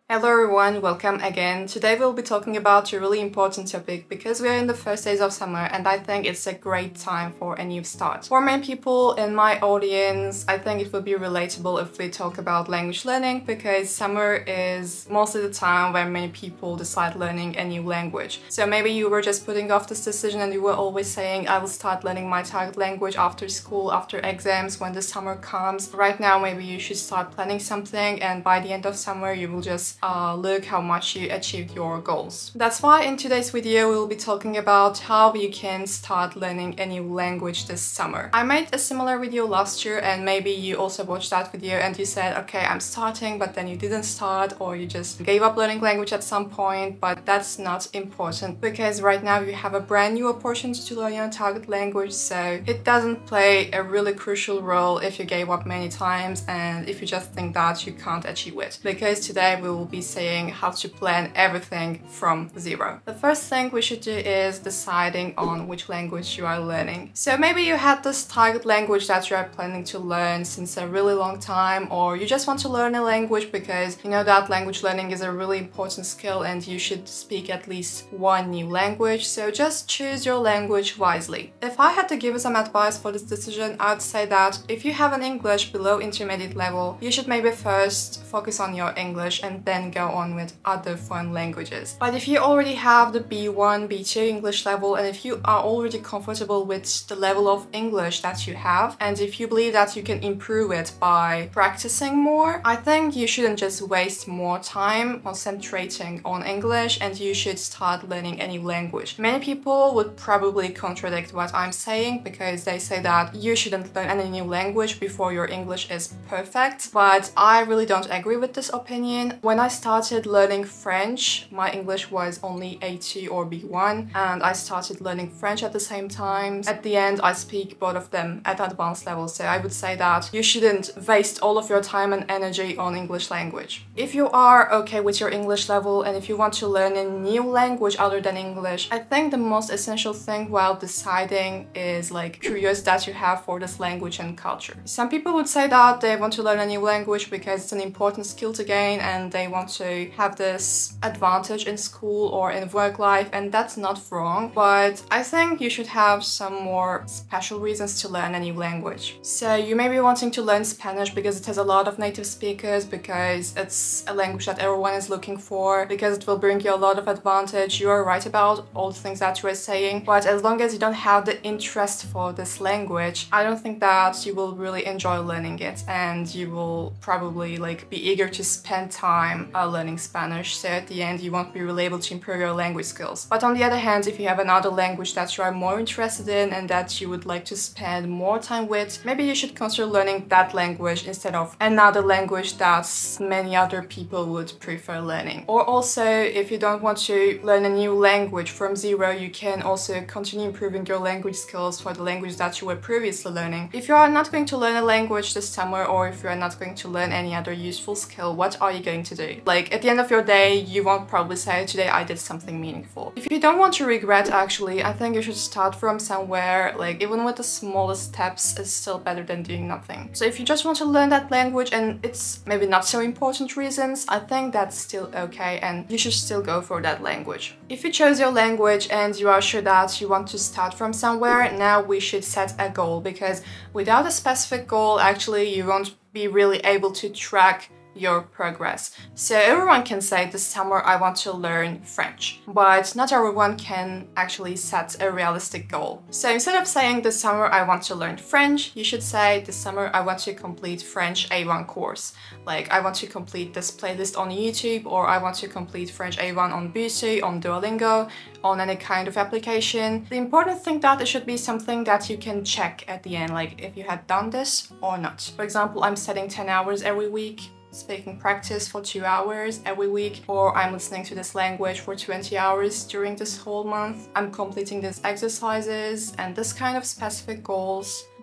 Hello everyone, welcome again. Today we'll be talking about a really important topic because we are in the first days of summer and I think it's a great time for a new start. For many people in my audience, I think it will be relatable if we talk about language learning because summer is mostly the time when many people decide learning a new language. So maybe you were just putting off this decision and you were always saying, I will start learning my target language after school, after exams, when the summer comes. Right now maybe you should start planning something and by the end of summer you will just look how much you achieved your goals. That's why in today's video we'll be talking about how you can start learning a new language this summer. I made a similar video last year and maybe you also watched that video and you said, okay, I'm starting, but then you didn't start or you just gave up learning language at some point, but that's not important because right now you have a brand new opportunity to learn your target language, so it doesn't play a really crucial role if you gave up many times and if you just think that you can't achieve it, because today we will be saying how to plan everything from zero. The first thing we should do is deciding on which language you are learning. So maybe you had this target language that you are planning to learn since a really long time, or you just want to learn a language because you know that language learning is a really important skill and you should speak at least one new language, so just choose your language wisely. If I had to give you some advice for this decision, I'd say that if you have an English below intermediate level, you should maybe first focus on your English and then go on with other foreign languages. But if you already have the B1, B2 English level, and if you are already comfortable with the level of English that you have, and if you believe that you can improve it by practicing more, I think you shouldn't just waste more time concentrating on English and you should start learning a new language. Many people would probably contradict what I'm saying because they say that you shouldn't learn any new language before your English is perfect, but I really don't agree with this opinion. When I started learning French, my English was only A2 or B1 and I started learning French at the same time. At the end, I speak both of them at advanced level, so I would say that you shouldn't waste all of your time and energy on English language. If you are okay with your English level and if you want to learn a new language other than English, I think the most essential thing while deciding is like curiosity that you have for this language and culture. Some people would say that they want to learn a new language because it's an important skill to gain and they want to have this advantage in school or in work life, and that's not wrong, but I think you should have some more special reasons to learn a new language. So you may be wanting to learn Spanish because it has a lot of native speakers, because it's a language that everyone is looking for, because it will bring you a lot of advantage. You are right about all the things that you are saying, but as long as you don't have the interest for this language, I don't think that you will really enjoy learning it and you will probably be eager to spend time learning Spanish, so at the end you won't be really able to improve your language skills. But on the other hand, if you have another language that you are more interested in and that you would like to spend more time with, maybe you should consider learning that language instead of another language that many other people would prefer learning. Or also, if you don't want to learn a new language from zero, you can also continue improving your language skills for the language that you were previously learning. If you are not going to learn a language this summer, or if you are not going to learn any other useful skill, what are you going to do? At the end of your day, you won't probably say, today I did something meaningful. If you don't want to regret, actually, I think you should start from somewhere, even with the smallest steps is still better than doing nothing. So if you just want to learn that language and it's maybe not so important reasons, I think that's still okay and you should still go for that language. If you chose your language and you are sure that you want to start from somewhere, now we should set a goal, because without a specific goal, actually, you won't be really able to track your progress. So everyone can say this summer I want to learn French, but not everyone can actually set a realistic goal. So instead of saying this summer I want to learn French, you should say this summer I want to complete French A1 course. I want to complete this playlist on YouTube, or I want to complete French A1 on Busey, on Duolingo, on any kind of application. The important thing that it should be something that you can check at the end, if you had done this or not. For example, I'm studying 10 hours every week, speaking practice for 2 hours every week, or I'm listening to this language for 20 hours during this whole month. I'm completing these exercises and this kind of specific goals.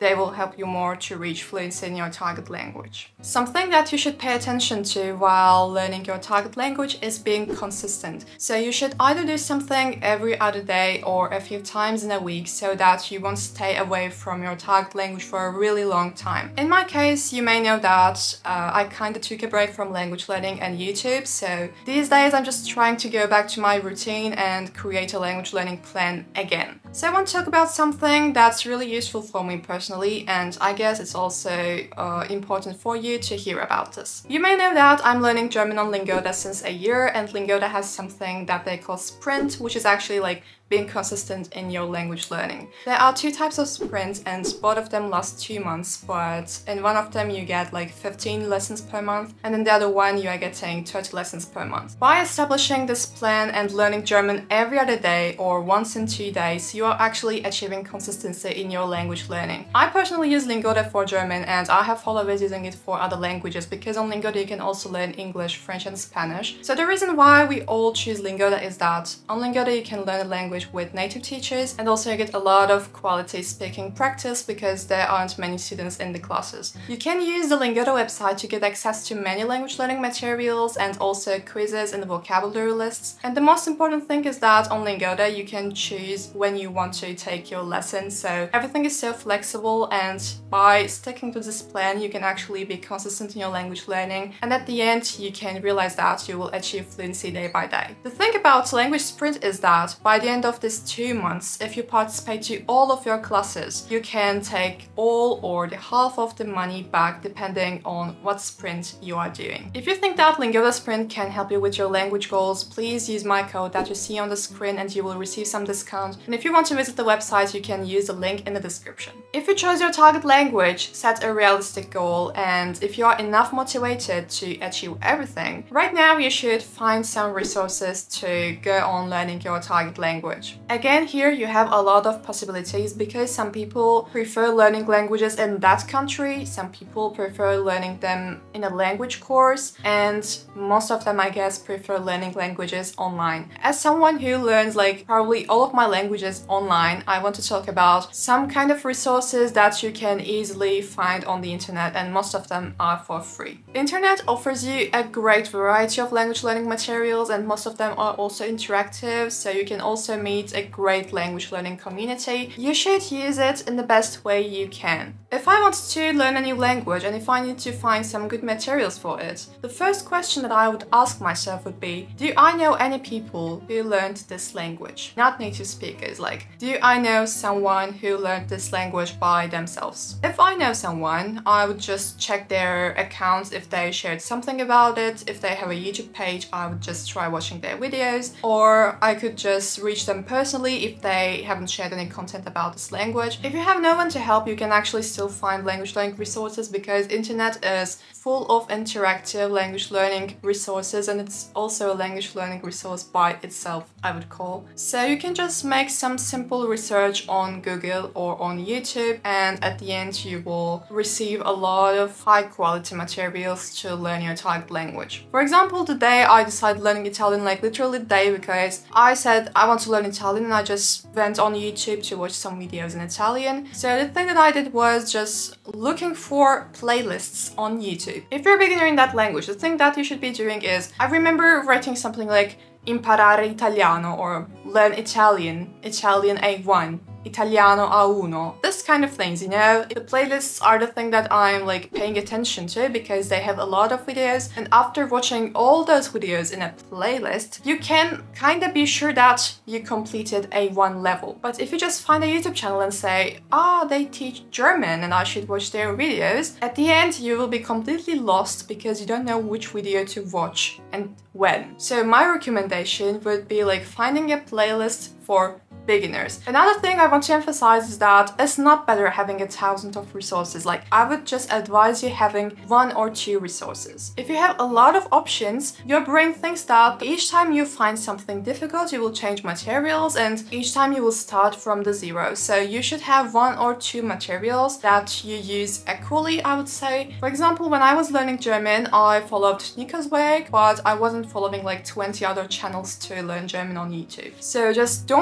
they will help you more to reach fluency in your target language. Something that you should pay attention to while learning your target language is being consistent. So you should either do something every other day or a few times in a week so that you won't stay away from your target language for a really long time. In my case, you may know that I kind of took a break from language learning and YouTube, so these days I'm just trying to go back to my routine and create a language learning plan again. So I want to talk about something that's really useful for me personally, and I guess it's also important for you to hear about this. You may know that I'm learning German on Lingoda since a year, and Lingoda has something that they call sprint, which is actually like being consistent in your language learning. There are two types of sprints and both of them last 2 months, but in one of them you get like 15 lessons per month and in the other one you are getting 30 lessons per month. By establishing this plan and learning German every other day or once in 2 days, you are actually achieving consistency in your language learning. I personally use Lingoda for German and I have followers using it for other languages because on Lingoda you can also learn English, French and Spanish. So the reason why we all choose Lingoda is that on Lingoda you can learn a language with native teachers and also you get a lot of quality speaking practice because there aren't many students in the classes. You can use the Lingoda website to get access to many language learning materials and also quizzes and vocabulary lists. And the most important thing is that on Lingoda you can choose when you want to take your lessons, so everything is so flexible, and by sticking to this plan you can actually be consistent in your language learning, and at the end you can realize that you will achieve fluency day by day. The thing about language sprint is that by the end of these 2 months, if you participate to all of your classes, you can take all or the half of the money back depending on what sprint you are doing. If you think that Lingoda Sprint can help you with your language goals, please use my code that you see on the screen and you will receive some discount. And if you want to visit the website, you can use the link in the description. If you chose your target language, set a realistic goal, and if you are enough motivated to achieve everything, right now you should find some resources to go on learning your target language. Again, here you have a lot of possibilities because some people prefer learning languages in that country, some people prefer learning them in a language course, and most of them, I guess, prefer learning languages online. As someone who learns like probably all of my languages online, I want to talk about some kind of resources that you can easily find on the internet, and most of them are for free. The internet offers you a great variety of language learning materials and most of them are also interactive, so you can also meet a great language learning community. You should use it in the best way you can. If I want to learn a new language and if I need to find some good materials for it, the first question that I would ask myself would be, do I know any people who learned this language? Not native speakers, like, do I know someone who learned this language by themselves? If I know someone, I would just check their accounts if they shared something about it. If they have a YouTube page, I would just try watching their videos, or I could just reach them personally if they haven't shared any content about this language. If you have no one to help, you can actually still find language learning resources because internet is full of interactive language learning resources, and it's also a language learning resource by itself, I would call. So you can just make some simple research on Google or on YouTube, and at the end you will receive a lot of high quality materials to learn your target language. For example, today I decided learning Italian like literally today because I said I want to learn Italian and I just went on YouTube to watch some videos in Italian. So the thing that I did was just looking for playlists on YouTube. If you're a beginner in that language, the thing that you should be doing is, I remember writing something like imparare italiano or learn Italian, Italian A1, Italiano A1, this kind of things, you know? The playlists are the thing that I'm like paying attention to because they have a lot of videos, and after watching all those videos in a playlist, you can kind of be sure that you completed A1 level. But if you just find a YouTube channel and say, ah, they teach German and I should watch their videos, at the end you will be completely lost because you don't know which video to watch and when. So my recommendation would be like finding a playlist for beginners. Another thing I want to emphasize is that it's not better having 1,000 of resources. Like, I would just advise you having 1 or 2 resources. If you have a lot of options, your brain thinks that each time you find something difficult, you will change materials, and each time you will start from the zero. So you should have 1 or 2 materials that you use equally, I would say. For example, when I was learning German, I followed Nico's way, but I wasn't following like 20 other channels to learn German on YouTube. So just don't try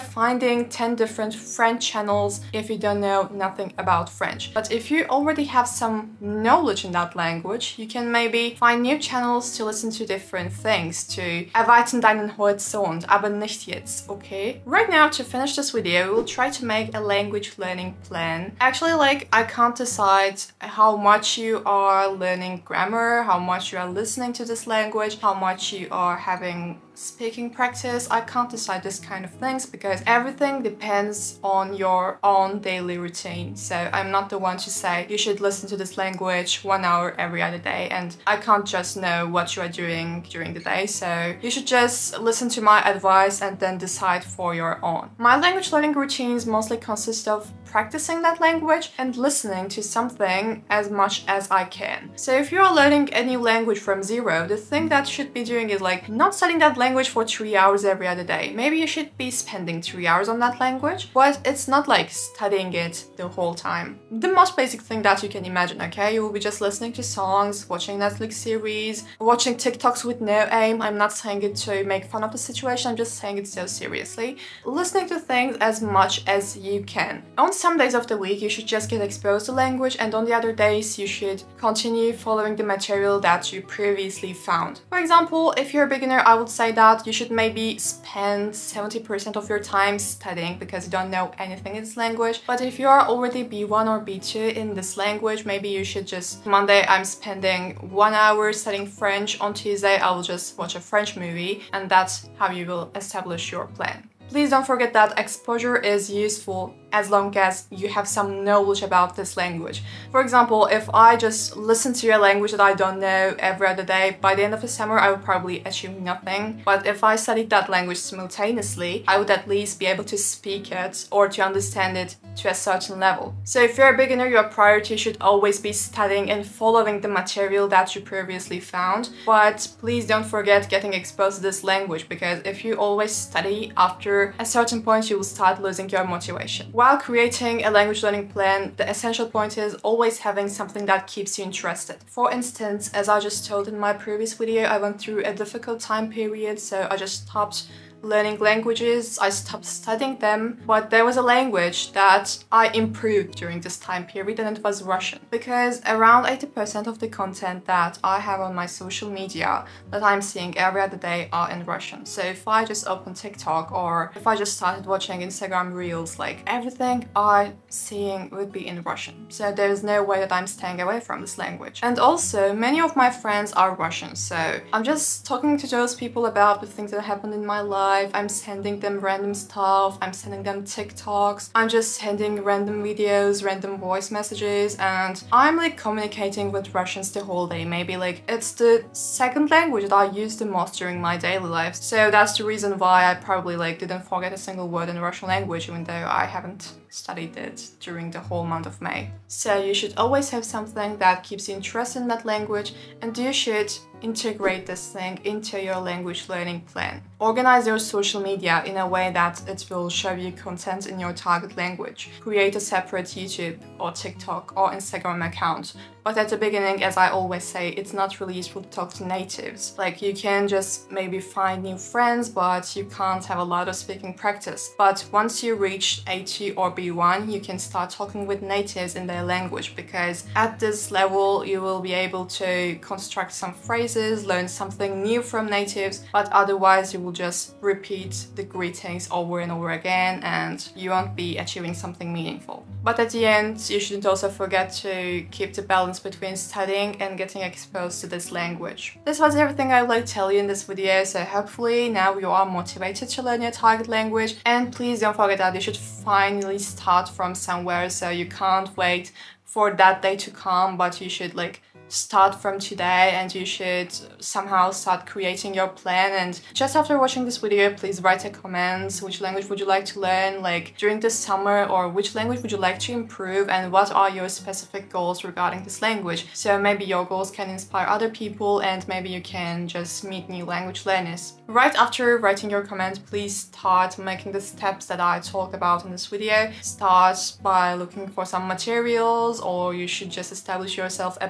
finding 10 different French channels if you don't know nothing about French. But if you already have some knowledge in that language, you can maybe find new channels to listen to different things, to erweitern deinen Horizont, aber nicht jetzt, okay? Right now, to finish this video, we will try to make a language learning plan. Actually, like, I can't decide how much you are learning grammar, how much you are listening to this language, how much you are having speaking practice. I can't decide this kind of things because everything depends on your own daily routine. So I'm not the one to say you should listen to this language 1 hour every other day, and I can't just know what you are doing during the day. So you should just listen to my advice and then decide for your own. My language learning routines mostly consist of practicing that language and listening to something as much as I can. So if you are learning a new language from zero, the thing that you should be doing is like not studying that language for 3 hours every other day. Maybe you should be spending 3 hours on that language, but it's not like studying it the whole time. The most basic thing that you can imagine, okay? You will be just listening to songs, watching Netflix series, watching TikToks with no aim. I'm not saying it to make fun of the situation, I'm just saying it so seriously. Listening to things as much as you can. On some days of the week, you should just get exposed to language, and on the other days, you should continue following the material that you previously found. For example, if you're a beginner, I would say that you should maybe spend 70% of your time studying because you don't know anything in this language. But if you are already B1 or B2 in this language, maybe you should just, Monday I'm spending 1 hour studying French, on Tuesday I will just watch a French movie, and that's how you will establish your plan. Please don't forget that exposure is useful as long as you have some knowledge about this language. For example, if I just listen to a language that I don't know every other day, by the end of the summer I would probably achieve nothing. But if I studied that language simultaneously, I would at least be able to speak it or to understand it to a certain level. So if you're a beginner, your priority should always be studying and following the material that you previously found. But please don't forget getting exposed to this language, because if you always study, after a certain point you will start losing your motivation. While creating a language learning plan, the essential point is always having something that keeps you interested. For instance, as I just told in my previous video, I went through a difficult time period, so I just stopped learning languages, I stopped studying them, but there was a language that I improved during this time period, and it was Russian. Because around 80% of the content that I have on my social media that I'm seeing every other day are in Russian. So if I just open TikTok or if I just started watching Instagram Reels, like everything I'm seeing would be in Russian. So there's no way that I'm staying away from this language. And also, many of my friends are Russian, so I'm just talking to those people about the things that happened in my life. I'm sending them random stuff, I'm sending them TikToks, I'm just sending random videos, random voice messages, and I'm like communicating with Russians the whole day. Maybe like it's the second language that I use the most during my daily life. So that's the reason why I probably like didn't forget a single word in the Russian language, even though I haven't studied it during the whole month of May. So you should always have something that keeps you interested in that language, and you should integrate this thing into your language learning plan. Organize your social media in a way that it will show you content in your target language. Create a separate YouTube or TikTok or Instagram account. But at the beginning, as I always say, it's not really useful to talk to natives. Like, you can just maybe find new friends, but you can't have a lot of speaking practice. But once you reach A2 or B1, you can start talking with natives in their language, because at this level you will be able to construct some phrases, learn something new from natives, but otherwise you will just repeat the greetings over and over again and you won't be achieving something meaningful. But at the end, you shouldn't also forget to keep the balance between studying and getting exposed to this language. This was everything I would like to tell you in this video, so hopefully now you are motivated to learn your target language. And please don't forget that you should finally start from somewhere, so you can't wait for that day to come, but you should like start from today, and you should somehow start creating your plan. And just after watching this video, please write a comment. Which language would you like to learn like during this summer, or which language would you like to improve, and what are your specific goals regarding this language? So maybe your goals can inspire other people, and maybe you can just meet new language learners. Right after writing your comment, please start making the steps that I talk about in this video. Start by looking for some materials, or you should just establish yourself a personal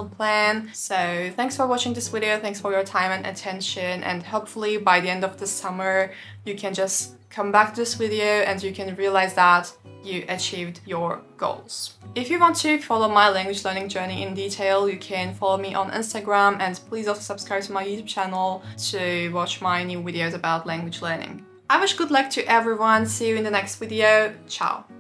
personal plan. So thanks for watching this video, thanks for your time and attention, and hopefully by the end of the summer you can just come back to this video and you can realize that you achieved your goals. If you want to follow my language learning journey in detail, you can follow me on Instagram, and please also subscribe to my YouTube channel to watch my new videos about language learning. I wish good luck to everyone. See you in the next video. Ciao!